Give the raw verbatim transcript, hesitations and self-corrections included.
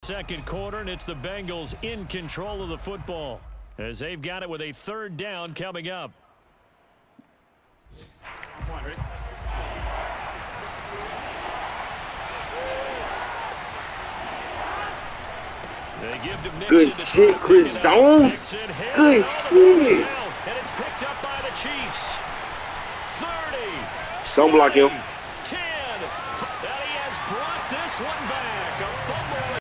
second quarter, and it's the Bengals in control of the football as they've got it with a third down coming up. They give to Good shit, Chris Jones. Good shit. And it's picked up by the Chiefs. thirty. Don't block him. ten. And he has brought this one back. A fumble.